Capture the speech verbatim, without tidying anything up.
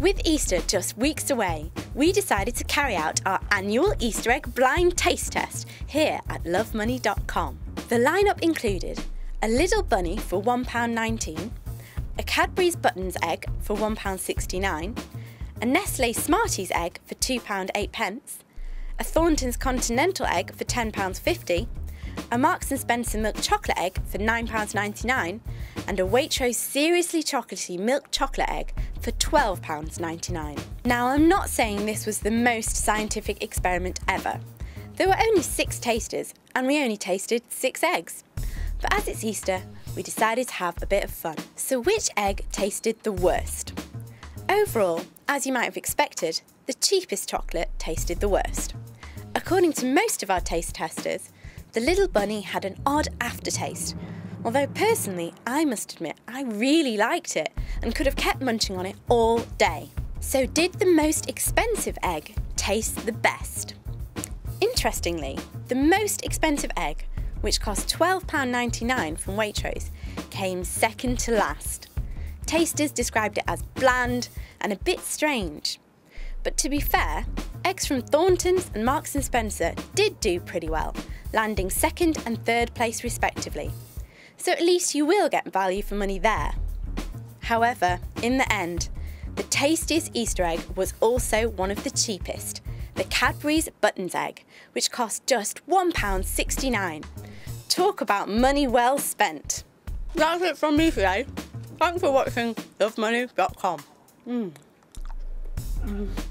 With Easter just weeks away, we decided to carry out our annual Easter egg blind taste test here at love money dot com. The lineup included a Little Bunny for one pound nineteen, a Cadbury's Buttons egg for one pound sixty-nine, a Nestlé Smarties egg for two pounds eight, a Thornton's Continental egg for ten pounds fifty, a Marks and Spencer milk chocolate egg for nine pounds ninety-nine, and a Waitrose Seriously Chocolatey milk chocolate egg for twelve pounds ninety-nine. Now, I'm not saying this was the most scientific experiment ever. There were only six tasters, and we only tasted six eggs. But as it's Easter, we decided to have a bit of fun. So which egg tasted the worst? Overall, as you might have expected, the cheapest chocolate tasted the worst. According to most of our taste testers, the Little Bunny had an odd aftertaste, although personally, I must admit, I really liked it and could have kept munching on it all day. So did the most expensive egg taste the best? Interestingly, the most expensive egg, which cost twelve pounds ninety-nine from Waitrose, came second to last. Tasters described it as bland and a bit strange. But to be fair, eggs from Thornton's and Marks and Spencer did do pretty well, landing second and third place respectively. So at least you will get value for money there. However, in the end, the tastiest Easter egg was also one of the cheapest, the Cadbury's Buttons egg, which cost just one pound sixty-nine. Talk about money well spent. That's it from me today. Thanks for watching love money dot com. Mm. Mm.